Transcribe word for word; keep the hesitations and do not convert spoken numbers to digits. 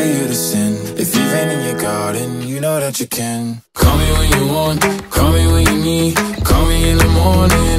only you to sin. If you've been in your garden, you know that you can. Call me when you want, call me when you need. Call me in the morning,